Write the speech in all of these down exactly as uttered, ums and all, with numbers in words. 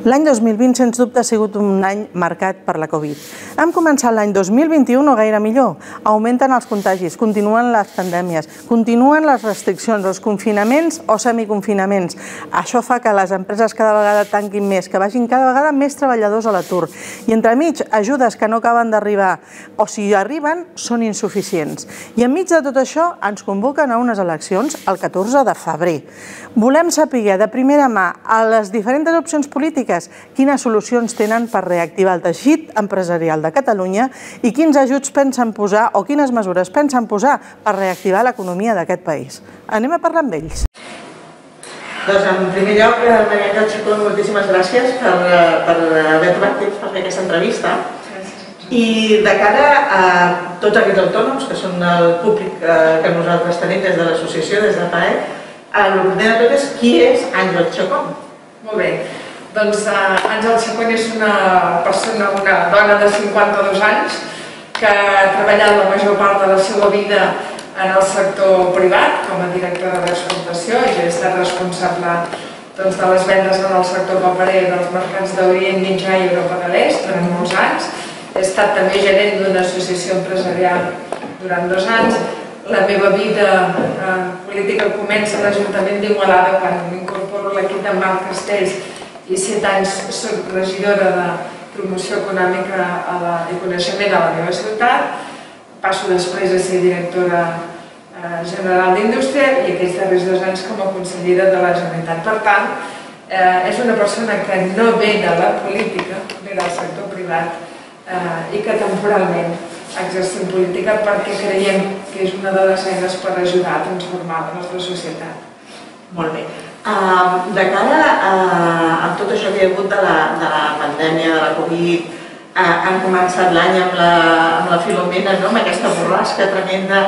L'any dos mil vint, sens dubte, ha sigut un any marcat per la Covid. Hem començat l'any dos mil vint-i-u no gaire millor. Augmenten els contagis, continuen les pandèmies, continuen les restriccions, els confinaments o semiconfinaments. Això fa que les empreses cada vegada tanquin més, que vagin cada vegada més treballadors a l'atur. I entremig, ajudes que no acaben d'arribar, o si arriben, són insuficients. I enmig de tot això, ens convoquen a unes eleccions el catorze de febrer. Volem saber de primera mà a les diferents opcions polítiques quines solucions tenen per reactivar el teixit empresarial de Catalunya i quins ajuts pensen posar o quines mesures pensen posar per reactivar l'economia d'aquest país. Anem a parlar amb ells. Doncs, en primer lloc, Maria Àngel Chacón, moltíssimes gràcies per haver trobat temps per fer aquesta entrevista. I de cara a tots aquests autònoms, que són el públic que nosaltres tenim des de l'associació, des de P A E, el primer de tot és qui és Àngel Chacón? Molt bé. Doncs Àngel Chacón és una persona, una dona de cinquanta-dos anys que ha treballat la major part de la seva vida en el sector privat com a directora d'exportació i ha estat responsable de les vendes en el sector paperer dels mercats d'Orient Mitjà i Europa de l'Est durant molts anys. He estat també gerent d'una associació empresarial durant dos anys. La meva vida política comença a l'Ajuntament d'Igualada quan m'incorporo a l'equip de Marc Castells i set anys soc regidora de promoció econòmica i coneixement a la meva ciutat. Passo després a ser directora general d'Indústria i aquests darrers dos anys com a consellera de la Generalitat. Per tant, és una persona que no ve de la política, ve del sector privat i que temporalment exercim política perquè creiem que és una de les eines per ajudar a transformar la nostra societat. Molt bé. De cara a tot això que hi ha hagut de la pandèmia, de la Covid, han començat l'any amb la Filomena, amb aquesta borrasca tremenda.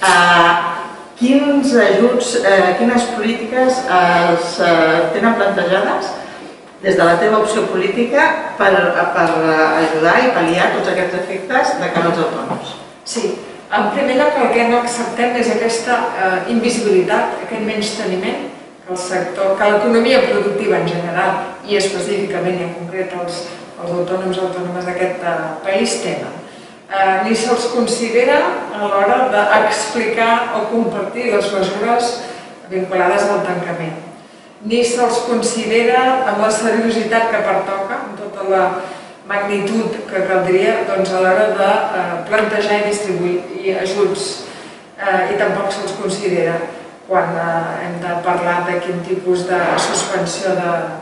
Quins ajuts, quines polítiques tenen plantejades des de la teva opció política per ajudar i pal·liar tots aquests efectes de cara als autònoms? Sí. En primer lloc, el que no acceptem és aquesta invisibilitat, aquest menysteniment que l'economia productiva en general i específicament i en concret els autònoms i autònomes d'aquest país tenen. Ni se'ls considera a l'hora d'explicar o compartir les mesures vinculades al tancament. Ni se'ls considera amb la seriositat que pertoca, amb tota la magnitud que caldria a l'hora de plantejar i distribuir ajuts. I tampoc se'ls considera quan hem de parlar de quin tipus de suspensió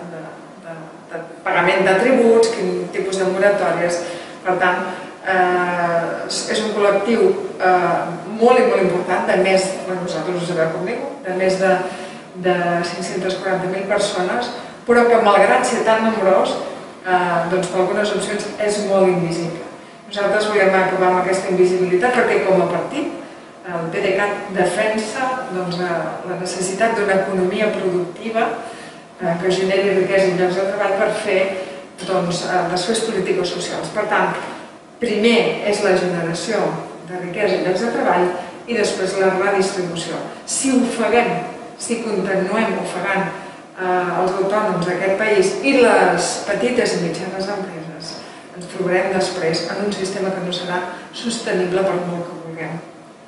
de pagament de tributs, quin tipus de moratòries. Per tant, és un col·lectiu molt i molt important, de més, vosaltres ho sabeu com dic, de més de cinc-centes quaranta mil persones, però que malgrat ser tan nombrós, doncs per algunes opcions és molt invisible. Nosaltres volem acabar amb aquesta invisibilitat perquè com a partit el PDeCAT defensa la necessitat d'una economia productiva que generi riquesa i llocs de treball per fer les seves polítiques socials. Per tant, primer és la generació de riquesa i llocs de treball i després la redistribució. Si ofeguem, si continuem ofegant els autònoms d'aquest país i les petites i mitjanes empreses, ens trobarem després en un sistema que no serà sostenible per molt que vulguem.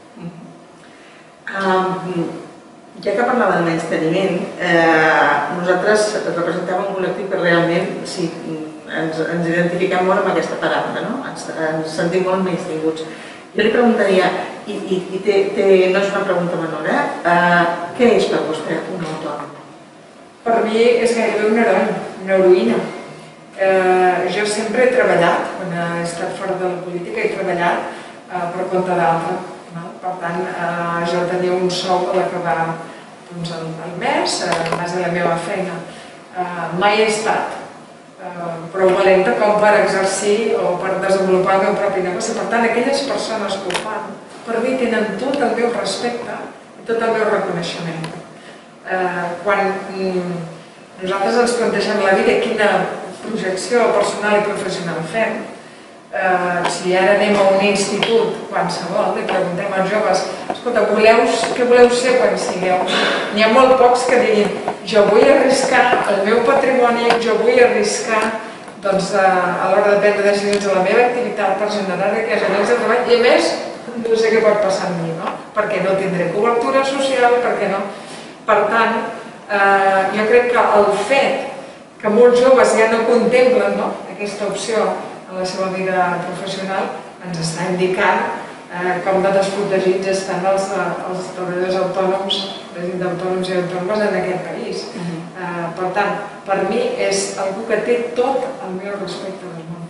Ja que parlava del menysteniment, nosaltres representem un col·lectiu que realment ens identifiquem molt amb aquesta paràbola, ens sentim molt menystinguts. Jo li preguntaria, i no és una pregunta menor, què és per vostè un autònom? Per mi és gairebé un heroi, una heroïna. Jo sempre he treballat, quan he estat fora de la política, he treballat per compte d'altre. Per tant, jo tenia un sou a l'acabar el mes, en base a la meva feina. Mai he estat prou valenta com per exercir o per desenvolupar el meu propi negoci. Per tant, aquelles persones que ho fan, per mi tenen tot el meu respecte i tot el meu reconeixement. Quan nosaltres ens plantegem la vida, quina projecció personal i professional fem, si ara anem a un institut qualsevol i preguntem als joves escolta, què voleu ser quan sigueu? N'hi ha molt pocs que diguin jo vull arriscar el meu patrimoni, jo vull arriscar doncs, a l'hora de prendre decisions de la meva activitat per generar riquesa, llocs de treball, i a més, no sé què pot passar amb mi, no? Perquè no tindré cobertura social, perquè no... Per tant, eh, jo crec que el fet que molts joves ja no contemplen no? aquesta opció en la seva vida professional ens està indicant eh, com de desprotegits estan els, els treballadors autònoms, les autònoms i autònomes en aquest país. Uh-huh. eh, per tant, per mi és algú que té tot el meu respecte del món.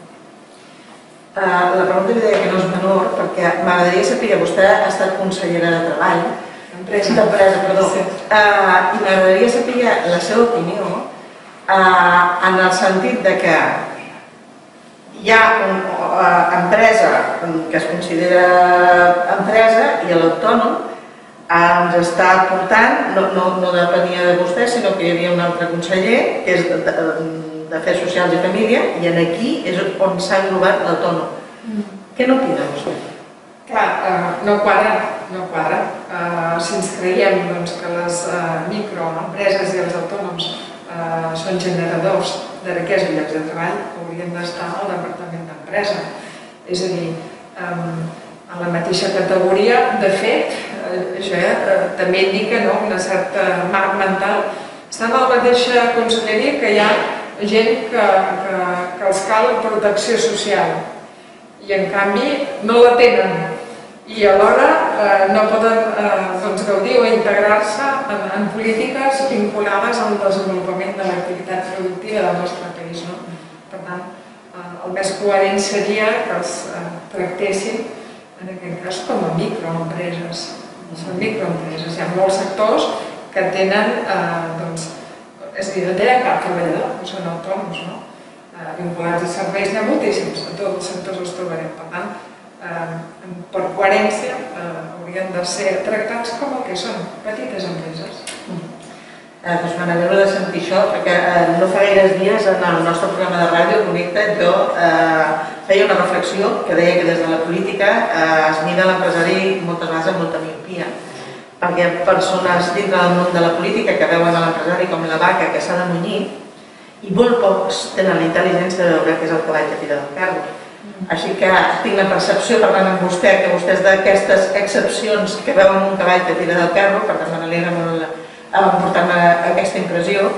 Uh, la pregunta li deia que no és menor, perquè m'agradaria saber que vostè ha estat consellera de Treball, d'Empresa, perdó, sí. uh, i m'agradaria saber la seva opinió uh, en el sentit de que hi ha una uh, empresa que es considera empresa i l'autònom ens està portant, no, no, no depenia de vostè, sinó que hi havia un altre conseller, que és de, de, d'Afers Socials i Família, i aquí és on s'ha englobat l'autònom. Mm. Què n'opina vostè? Clar, eh, no quadra, no quadra. Eh, si ens creiem doncs, que les eh, microempreses i els autònoms eh, són generadors de riquesa i llocs de treball, haurien d'estar al Departament d'Empresa. És a dir, eh, a la mateixa categoria, de fet, eh, això eh, també indica no, una certa marc mental. Estan a la mateixa conselleria que hi ha gent que, que, que els cal protecció social i en canvi no la tenen i alhora eh, no poden eh, doncs, gaudir o integrar-se en, en polítiques vinculades al desenvolupament de l'activitat productiva del nostre país. No? Per tant, eh, el més coherent seria que els eh, tractessin en aquest cas com a microempreses. Són microempreses. Hi ha molts sectors que tenen eh, doncs, és a dir, no tenen cap treballador, no són autònoms, no? Eh, vinculats a serveis n'hi ha moltíssims, a tots els sectors els trobarem. Per tant, eh, per coherència, eh, haurien de ser tractats com el que són, petites empreses. Mm. Eh, doncs m'alegro de sentir això, perquè eh, no fa gaires dies en el nostre programa de ràdio, Connecta, jo eh, feia una reflexió que deia que des de la política eh, es mira l'empresari moltes vegades amb molta miopia, perquè hi ha persones dintre del món de la política que veuen a l'empresari com la vaca que s'ha de munyir i molt pocs tenen la intel·ligència de veure què és el cavall que tira del carro. Així que tinc la percepció, parlant amb vostè, que vostè és d'aquestes excepcions que veuen un cavall que tira del carro, per tant m'alegra molt portar-me aquesta impressió,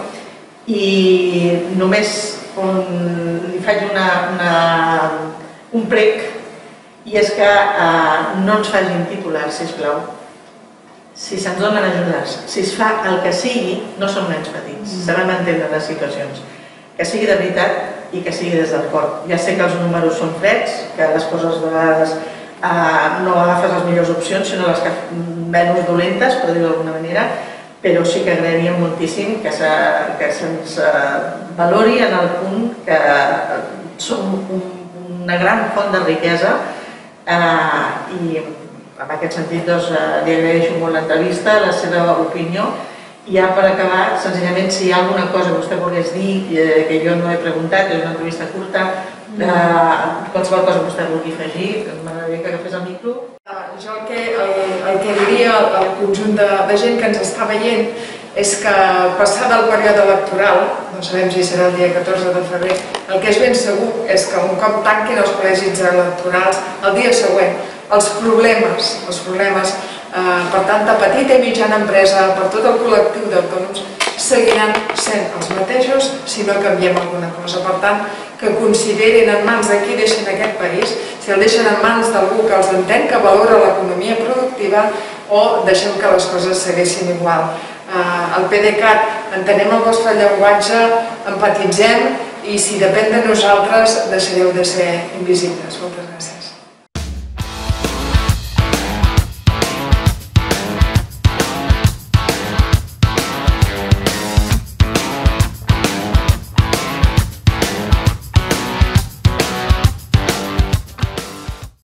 i només un, li faig una, una, un prec, i és que eh, no ens facin titulars, sisplau. Si se'ns donen ajudes, si es fa el que sigui, no som nens petits, sabem entendre les situacions. Que sigui de veritat i que sigui des del cor. Ja sé que els números són freds, que les coses de vegades eh, no agafes les millors opcions, sinó les que menys dolentes, per dir-ho d'alguna manera, però sí que agrairíem moltíssim que se'ns se, se eh, valori en el punt que som un, una gran font de riquesa eh, i en aquest sentit doncs, li agraeixo molt l'entrevista, la seva opinió, i ja per acabar, senzillament, si hi ha alguna cosa que vostè volgués dir eh, que jo no he preguntat, és una entrevista curta, eh, qualsevol cosa que vostè vulgui afegir, m'agradaria que agafés el micro. Uh, jo el que, el, el que diria al conjunt de, de gent que ens està veient és que passat el període electoral, no sabem si serà el dia catorze de febrer, el que és ben segur és que un cop tanquin els col·legis electorals, el dia següent, els problemes, els problemes eh, per tant de petita i mitjana empresa, per tot el col·lectiu d'autònoms, seguiran sent els mateixos si no canviem alguna cosa. Per tant, que considerin en mans de qui deixen aquest país, si el deixen en mans d'algú que els entén, que valora l'economia productiva, o deixem que les coses segueixin igual. Eh, el PDeCAT, entenem el vostre llenguatge, empatitzem, i si depèn de nosaltres deixareu de ser invisibles. Moltes gràcies.